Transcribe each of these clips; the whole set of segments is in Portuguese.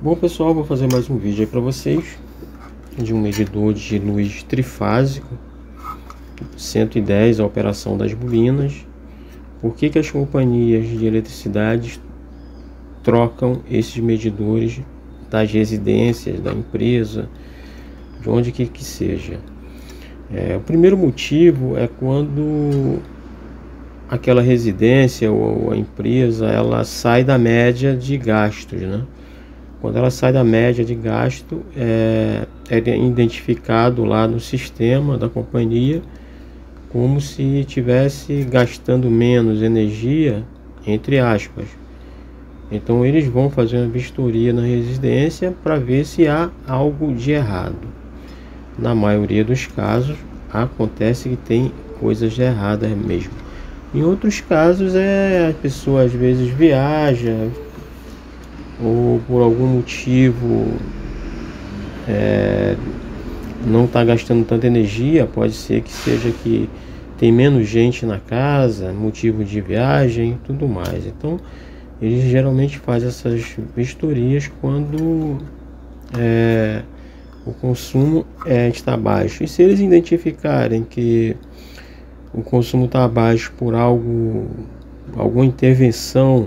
Bom pessoal, vou fazer mais um vídeo aí para vocês de um medidor de luz trifásico 110, a operação das bobinas. Por que as companhias de eletricidade trocam esses medidores das residências, da empresa, de onde que seja? O primeiro motivo é quando aquela residência ou a empresa ela sai da média de gastos, né? Quando ela sai da média de gasto, é identificado lá no sistema da companhia como se estivesse gastando menos energia, entre aspas. Então eles vão fazer uma vistoria na residência para ver se há algo de errado. Na maioria dos casos acontece que tem coisas erradas mesmo. Em outros casos a pessoa às vezes viaja ou por algum motivo não está gastando tanta energia. Pode ser que seja que tem menos gente na casa, motivo de viagem, tudo mais. Então eles geralmente fazem essas vistorias quando o consumo está baixo. E se eles identificarem que o consumo está baixo por alguma intervenção,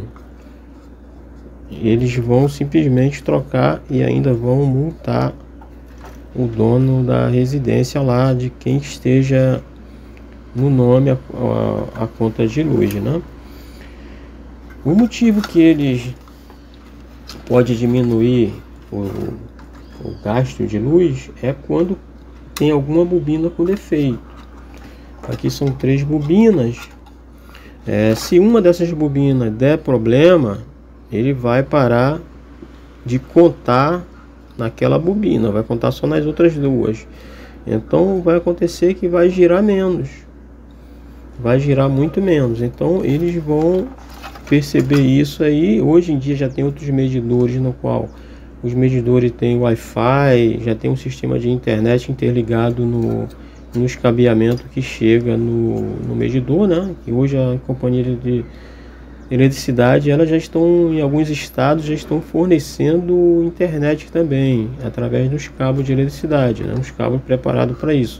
eles vão simplesmente trocar e ainda vão multar o dono da residência lá, de quem esteja no nome a conta de luz, né? O motivo que eles pode diminuir o gasto de luz é quando tem alguma bobina com defeito. Aqui são 3 bobinas. Se uma dessas bobinas der problema, ele vai parar de contar naquela bobina, vai contar só nas outras 2. Então vai acontecer que vai girar menos, vai girar muito menos. Então eles vão perceber isso aí. Hoje em dia já tem outros medidores no qual os medidores têm Wi-Fi, já tem um sistema de internet interligado nos cabeamentos que chega no medidor, né? E hoje a companhia de eletricidade, elas já estão, em alguns estados, já estão fornecendo internet também, através dos cabos de eletricidade, né? Uns cabos preparados para isso.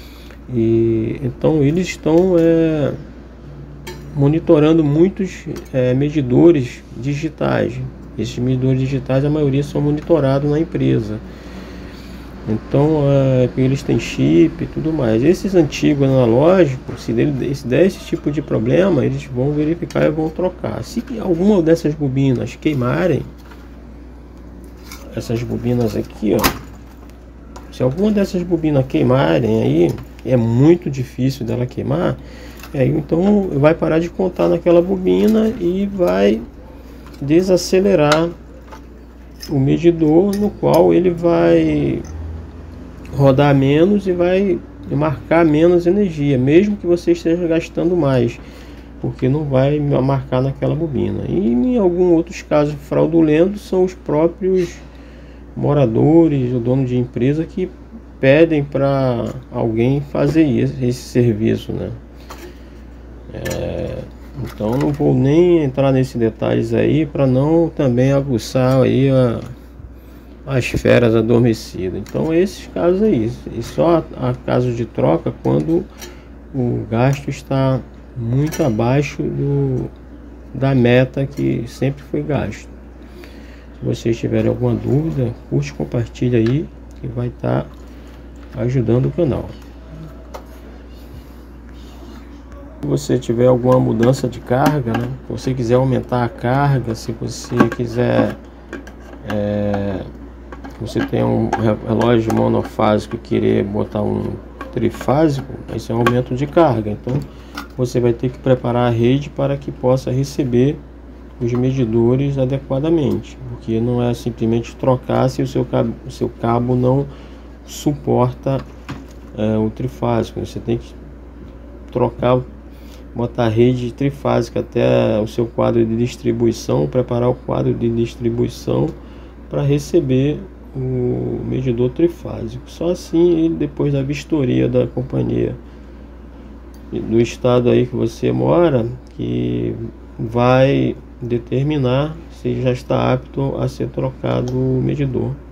E então eles estão monitorando muitos medidores digitais. Esses medidores digitais, a maioria são monitorados na empresa. Então eles têm chip e tudo mais. Esses antigos analógicos, se der esse tipo de problema, eles vão verificar e vão trocar. Se alguma dessas bobinas queimarem, essas bobinas aqui, ó, se alguma dessas bobinas queimarem, aí é muito difícil dela queimar, então vai parar de contar naquela bobina e vai desacelerar o medidor, no qual ele vai rodar menos e vai marcar menos energia, mesmo que você esteja gastando mais, porque não vai marcar naquela bobina. E em alguns outros casos fraudulentos são os próprios moradores, o dono de empresa, que pedem para alguém fazer esse serviço, né? Então não vou nem entrar nesses detalhes aí, para não também aguçar aí as feras adormecidas. Então esses casos aí, e só há casos de troca quando o gasto está muito abaixo da meta que sempre foi gasto. Se vocês tiverem alguma dúvida, curte, compartilha aí, que vai estar ajudando o canal. Se você tiver alguma mudança de carga, né? Se você quiser aumentar a carga, se você quiser você tem um relógio monofásico e querer botar um trifásico, esse é um aumento de carga. Então você vai ter que preparar a rede para que possa receber os medidores adequadamente, porque não é simplesmente trocar se o seu cabo não suporta o trifásico. Você tem que trocar, botar a rede trifásica até o seu quadro de distribuição, preparar o quadro de distribuição para receber o medidor trifásico. Só assim, depois da vistoria da companhia do estado aí que você mora, que vai determinar se já está apto a ser trocado o medidor.